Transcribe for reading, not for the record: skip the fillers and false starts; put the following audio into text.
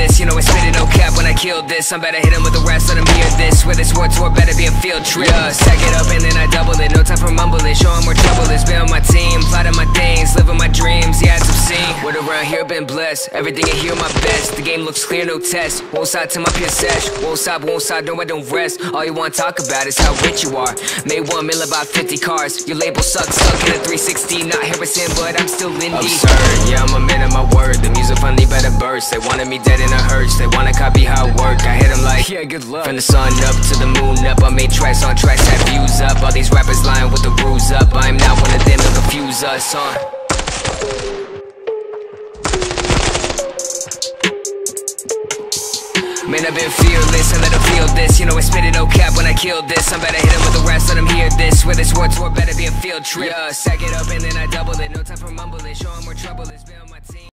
this. You know I spit it, no cap when I kill this. I'm better hit him with the rest, let him hear this. With this war tour, better be a field trip. Stack it up and then I double it. No time for mumbling, show him where trouble is. Been on my team, plotting my things, living my dreams. Yeah, it's obscene. Word around here been blessed. Everything in here my best. The game looks clear, no test. Won't side to my PSS. Won't stop, no I don't rest. All you wanna talk about is how rich you are. Made 1 million, about 50 cars. Your label sucks, stuck in a 360. Not Harrison, but I'm still indie. Absurd, yeah, I'm a man of my word. The music finally better burst. They wanted me dead in a hearse. They wanna copy how I work. I hit them like, yeah, good luck. From the sun up to the moon up. I made tracks on tracks, had views up. All these rappers lying with the rules up. I'm not one of them, they'll confuse us, Man, I've been fearless, and let them feel this. You know I spit it, no cap when I kill this. I'm better hit him with the rest, let them hear this. With this war tour, better be a field trip. Stack it up and then I double it. No time for mumbling, show him where trouble is.